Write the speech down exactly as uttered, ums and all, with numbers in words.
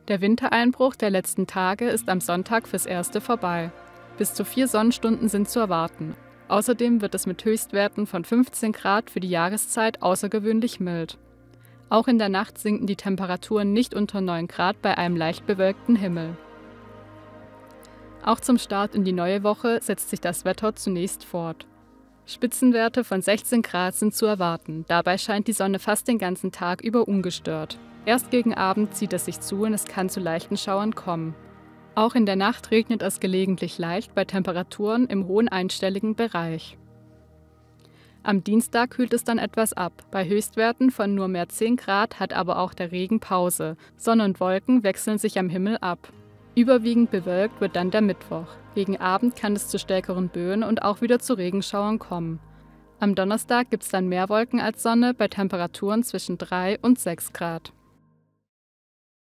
Der Wintereinbruch der letzten Tage ist am Sonntag fürs Erste vorbei. Bis zu vier Sonnenstunden sind zu erwarten. Außerdem wird es mit Höchstwerten von fünfzehn Grad für die Jahreszeit außergewöhnlich mild. Auch in der Nacht sinken die Temperaturen nicht unter neun Grad bei einem leicht bewölkten Himmel. Auch zum Start in die neue Woche setzt sich das Wetter zunächst fort. Spitzenwerte von sechzehn Grad sind zu erwarten. Dabei scheint die Sonne fast den ganzen Tag über ungestört. Erst gegen Abend zieht es sich zu und es kann zu leichten Schauern kommen. Auch in der Nacht regnet es gelegentlich leicht bei Temperaturen im hohen einstelligen Bereich. Am Dienstag kühlt es dann etwas ab. Bei Höchstwerten von nur mehr zehn Grad hat aber auch der Regen Pause. Sonne und Wolken wechseln sich am Himmel ab. Überwiegend bewölkt wird dann der Mittwoch. Gegen Abend kann es zu stärkeren Böen und auch wieder zu Regenschauern kommen. Am Donnerstag gibt es dann mehr Wolken als Sonne bei Temperaturen zwischen drei und sechs Grad.